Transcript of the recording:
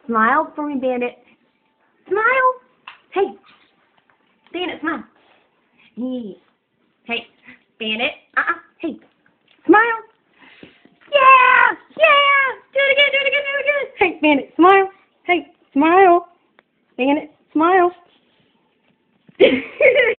Smile for me, Bandit. Smile. Hey, Bandit, smile. Yeah. Hey, Bandit. Hey, smile. Yeah, yeah. Do it again, do it again, do it again. Hey, Bandit, smile. Hey, smile. Bandit, smile.